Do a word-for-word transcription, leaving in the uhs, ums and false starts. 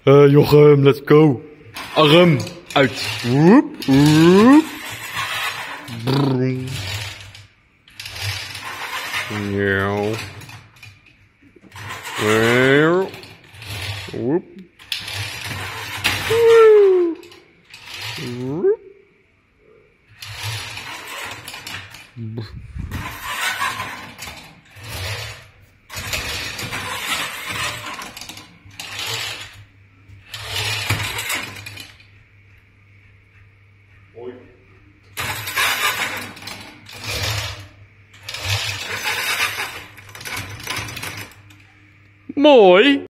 Uh, Jochem, let's go. Arm uit. Woep, woep. Brum. Ja. Well. Woep. Woep. Woep. Mooi. Mooi.